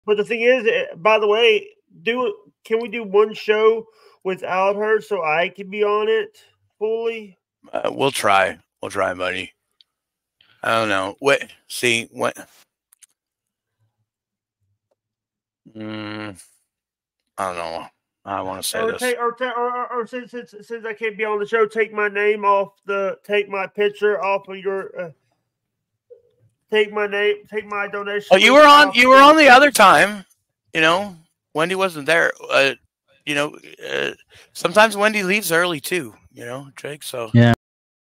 But the thing is, by the way, can we do one show without her so I can be on it fully? We'll try. We'll try, buddy. I don't know. What? See what? I don't know. I want to say this. Or since I can't be on the show, take my name off take my picture off of your. Take my donation. Oh, you were on. You were on the other time. You know, Wendy wasn't there. You know, sometimes Wendy leaves early too. You know, Jake. So yeah.